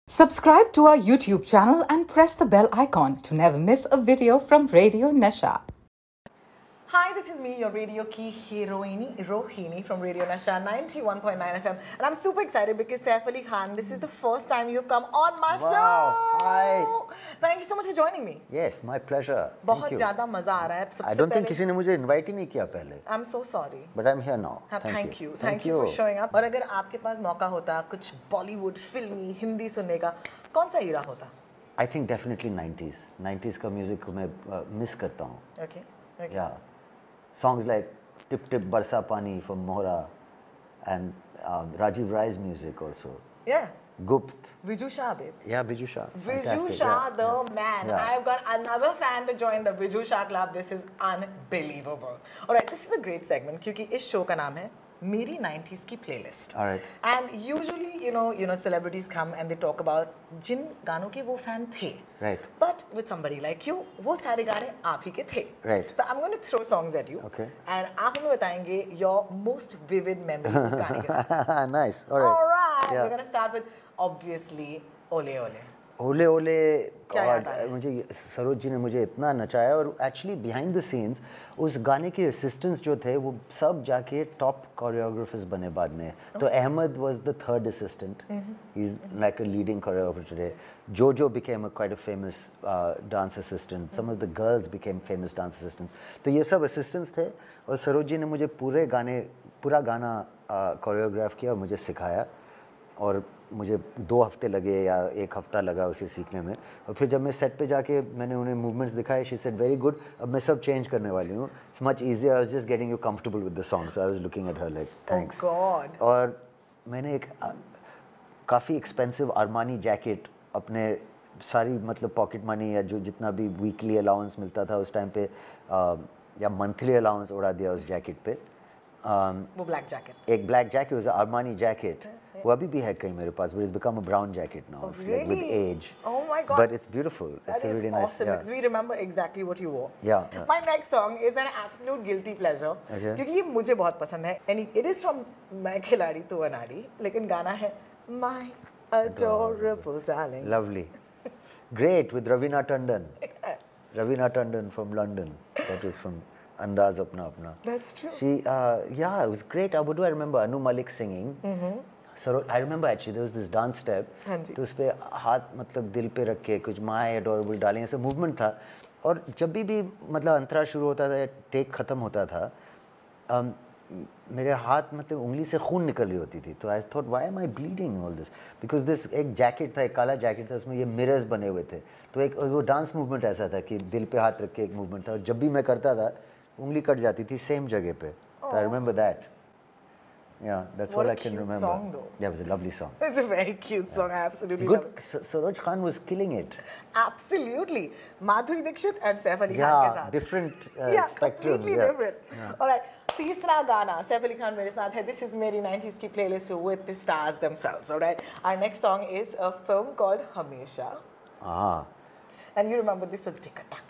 Subscribe to our YouTube channel and press the bell icon to never miss a video from Radio Nasha. Hi, this is me, your radio key heroine, Rohini from Radio Nasha 91.9 FM. And I'm super excited because Saif Ali Khan, this is the first time you've come on my show. Hi. Thank you so much for joining me. Yes, my pleasure. बहुत ज़्यादा मजा आ रहा है. I don't think किसी ने मुझे invite ही नहीं किया पहले. I'm so sorry. But I'm here now. Thank you. Thank you for showing up. और अगर आपके पास मौका होता कुछ बॉलीवुड, फिल्मी, हिंदी सुनने का, कौन सा हीरा होता? I think definitely 90s. 90s का music को मैं miss करता हूँ. Okay. Yeah. Songs like Tip Tip Barsa Pani from Mohra and Rajiv Rai's music also. Yeah. Gupt. Viju Shah, babe. Yeah, Viju Shah. Viju Shah, the man. Yeah. I've got another fan to join the Viju Shah club. This is unbelievable. All right, this is a great segment क्योंकि इस show का नाम है मेरी 90s की playlist. All right. And usually, you know, celebrities come and they talk about जिन गानों के वो fan थे. Right. But with somebody like you, वो सारे गाने आप ही के थे. Right. So I'm going to throw songs at you. Okay. And आप हमें बताएंगे your most vivid memory उस गाने के साथ. Nice. All right. All right. Yeah. We're going to start with obviously Ole Ole. ओले ओले क्या याद आया? मुझे सरोज जी ने मुझे इतना नचाया और एक्चुअली बिहाइंड द सीन्स उस गाने के असिस्टेंट्स जो थे वो सब जाके टॉप कोरियोग्राफर्स बने बाद में. तो Ahmed was the third assistant. He is like a leading choreographer today. Jojo became a quite a famous dance assistant. Some of the girls became famous dance assistants. तो ये सब असिस्टेंट्स थे और सरोज जी ने मुझे पूरा गाना कोरियोग्राफ किया और मुझे सिखाया और मुझे 2 हफ्ते लगे या 1 हफ्ता लगा उसे सीखने में. और फिर जब मैं सेट पे जाके मैंने उन्हें मूवमेंट्स दिखाए, शी सेड वेरी गुड, अब मैं सब चेंज करने वाली हूँ. It's much easier. I was just getting you comfortable with the song. So I was looking at her like thanks. और मैंने एक काफ़ी एक्सपेंसिव अरमानी जैकेट अपने सारी मतलब पॉकेट मनी या जो जितना भी वीकली अलाउंस मिलता था उस टाइम पे या मंथली अलाउंस उड़ा दिया उस जैकेट पे. वो ब्लैक जैकेट. एक black jacket was Armani jacket. वो अभी भी है कहीं मेरे पास, but it's become a brown jacket now. It's like with age. Oh my God. But it's beautiful. That it's a really is nice. awesome because we remember exactly what you wore. Yeah. My next song is an absolute guilty pleasure. Okay. क्योंकि ये मुझे बहुत पसंद है. And it is from मैं खिलाड़ी तू अनाड़ी, लेकिन गाना है My Adorable Darling. Lovely. Great with Ravina Tandon. Yes. Ravina Tandon from London. That is from Andaz Apna Apna. That's true. She, yeah, it was great. What do I remember? Anu Malik singing. So I remember actually there was this dance step. तो उस पे हाथ मतलब दिल पे रख के कुछ My Adorable Darling ऐसा मूवमेंट था. और जब भी मतलब अंतरा शुरू होता था, टेक ख़त्म होता था, मेरे हाथ मतलब उंगली से खून निकल रही होती थी. तो I thought why am I bleeding all this because this एक जैकेट था, एक काला जैकेट था, उसमें ये मिरर्स बने हुए थे. तो एक वो डांस मूवमेंट ऐसा था कि दिल पे हाथ रख के एक मूवमेंट था और जब भी मैं करता था उंगली कट जाती थी सेम जगह पे. तो I remember that. Yeah, that's all I can remember. Song, though. Yeah, it was a lovely song. It's a very cute song. I absolutely Good. love it. Saroj Khan was killing it. Absolutely. Madhuri Dixit and Saif Ali Khan Yeah, के साथ. different Yeah, spectrums. completely different. Yeah. All right. तीसरा गाना Saif Ali Khan मेरे साथ है. This is मेरी 90s की playlist with the stars themselves. All right. Our next song is a film called Hamesha. Ah. And you remember this was Tikka Tak.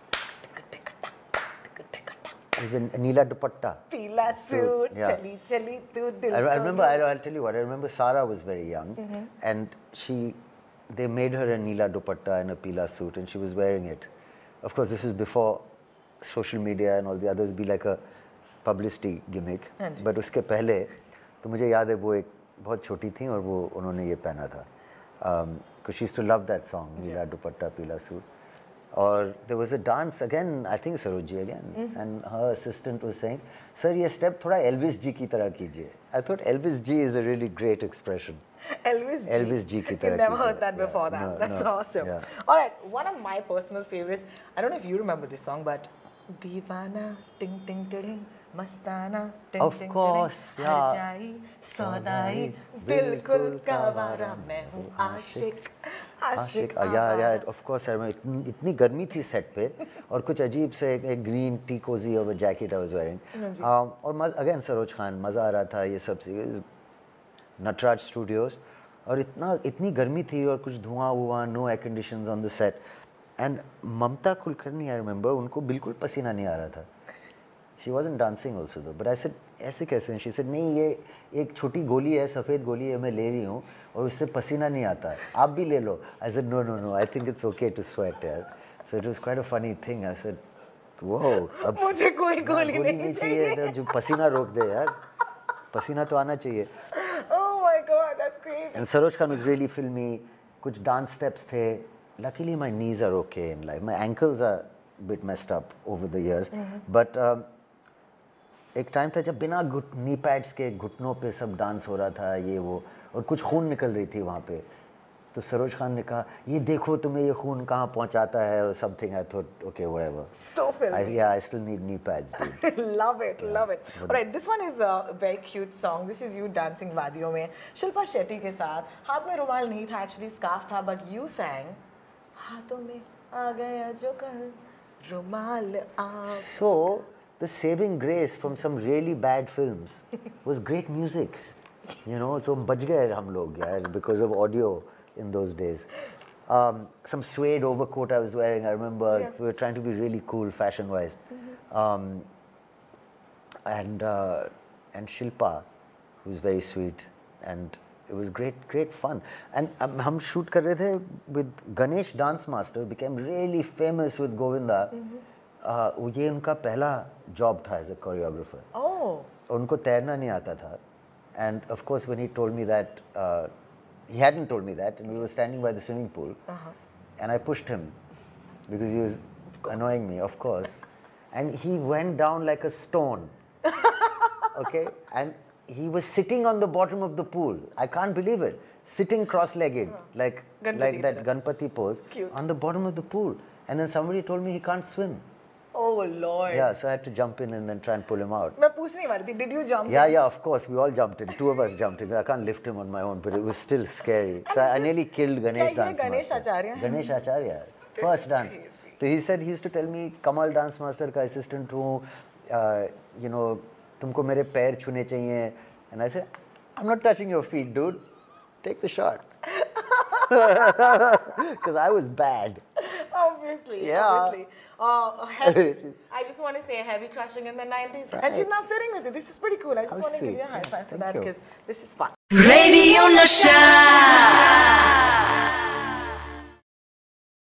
It was a Neela Dupatta. Pila suit, Yeah. chali chali tu dil. I remember. I'll tell you what. I remember Sara was very young, and they made her a Neela Dupatta and a Pila suit, and she was wearing it. Of course, this is before social media and all the others be like a publicity gimmick. But उसके पहले तो मुझे याद है वो एक बहुत छोटी थी और वो उन्होंने ये पहना था. Because she used to love that song, Neela Dupatta, Pila suit. और there was a dance again, I think Sarojji again, and her assistant was saying, "Sir, ये step थोड़ा Elvis जी की तरह कीजिए." I thought Elvis ji is a really great expression. Elvis जी की तरह. You never heard that before. That's awesome. Yeah. All right, one of my personal favorites. I don't know if you remember this song, but Deewana, ting ting ting, Mastana, ting Of ting course, ting, yeah. Harjai, Saudai, Bilkul Kawara, मैं हूँ आशिक. आशिक. Yeah, of course I remember. इतनी गर्मी थी set पे और कुछ अजीब से एक ग्रीन टी कोजी और जैकेट आई वाज वेयरिंग. और अगेन सरोज खान, मज़ा आ रहा था ये सब चीज़. नटराज स्टूडियोज और इतनी गर्मी थी और कुछ धुआं हुआ, no air conditions on the set. And Mamta Kulkarni, I remember, उनको बिल्कुल पसीना नहीं आ रहा था. She wasn't dancing also though. But I said, ऐसे कैसे? And she said, नहीं ये एक छोटी गोली है, सफ़ेद गोली है, मैं ले रही हूँ और उससे पसीना नहीं आता है. आप भी ले लो. I said, no. I think it's okay to sweat, यार. So it was quite a funny thing. I said, whoa. अब मुझे कोई गोली नहीं चाहिए. जो पसीना रोक दे यार. पसीना तो आना चाहिए. Oh my God, that's crazy. And Saroj Khan was really filmy. कुछ dance steps थे. Luckily my knees are okay in life. My ankles are a bit messed up over the years. But एक time था जब बिना knee pads के घुटनों पे सब डांस हो रहा था ये वो और कुछ खून निकल रही थी वहाँ पे. तो सरोज खान ने कहा ये देखो तुम्हें ये खून कहाँ पहुँचाता है or something. I thought okay whatever. So filmy. Yeah, I still need knee pads. Love it. All right, this one is a very cute song. This is you dancing वादियों में शिल्पा शेट्टी के साथ. हाथ में रुमाल नहीं था, actually scarf था, but you sang हाथों में आ गया जो कल रुमाल आ. So the saving grace from some really bad films was great music. You know, so बच गए हम लोग यार because of audio in those days. Some suede overcoat I was wearing, I remember. Yeah. So we were trying to be really cool fashion-wise. And Shilpa, who was very sweet, and it was great fun. And हम shoot कर रहे थे with Ganesh Dance Master, became really famous with Govinda. ये उनका पहला job था as a choreographer. Oh. उनको तैरना नहीं आता था. And of course when he told me that, he hadn't told me that, and we were standing by the swimming pool, and I pushed him because he was annoying me, of course, and he went down like a stone. Okay, and he was sitting on the bottom of the pool. I can't believe it, sitting cross-legged, like that Ganpati pose, Cute. on the bottom of the pool. And then somebody told me he can't swim. Oh Lord. Yeah, so I had to jump in and then try and pull him out. मैं पूछने वाली थी, did you jump? Yeah, of course. We all jumped in. Two of us jumped in. I can't lift him on my own, but it was still scary. So I nearly killed Ganesh Dance Ganesh Master. Acharya? Ganesh Acharya. First dance. Crazy. So he said, he used to tell me, Kamal Dance Master का assistant हूँ, you know, तुमको मेरे पैर छूने चाहिए. And I said, I'm not touching your feet, dude. Take the shot. Because I was bad. Obviously. Yeah. Obviously. I just want to say heavy crushing in the 90s. Right. And she's not sitting with you. This is pretty cool. I just How want to give sweet. you a high five for Thank that you. because this is fun. Radio Nasha.